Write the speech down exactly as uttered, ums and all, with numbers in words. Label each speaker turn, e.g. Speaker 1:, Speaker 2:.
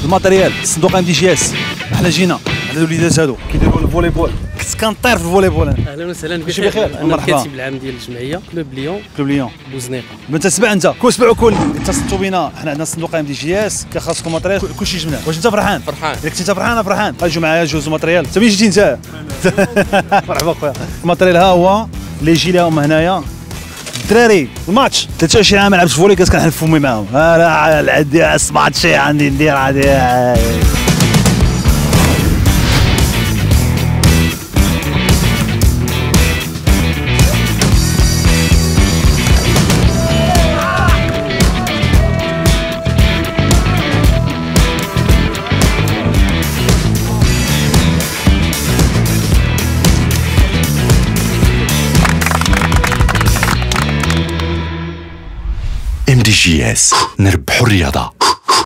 Speaker 1: الماتريال الصندوق ام دي جي اس. احنا جينا على الوليدات هادو كيديروا الفولي بول، كنت كنطير في الفولي بول.
Speaker 2: اهلا وسهلا بك.
Speaker 1: بخير.
Speaker 2: انا الكاتب العام ديال الجمعيه كلوب ليون.
Speaker 1: كلوب ليون
Speaker 2: بوزنيقه.
Speaker 1: انت تسمع انت كل اسبوع كل اتصلتوا بينا، حنا عندنا الصندوق ام دي جي اس كخاصكم ماتريال كلشي جبناه. واش انت فرحان؟
Speaker 2: فرحان.
Speaker 1: اذا كنت انت فرحان انا فرحان. غنجيو معايا جوج ماتريال. انت منين جيتي انت؟ مرحبا خويا. الماتريال ها هو اللي يجي لهم هنايا. الدراري الماتش ثلاثة وعشرين عام ما لعبتش فولي كنت كنحل فمي معاهم. انا عندي سمعت شي عندي ندير عادي.
Speaker 3: ام دي جي اس، نربحوا الرياضة.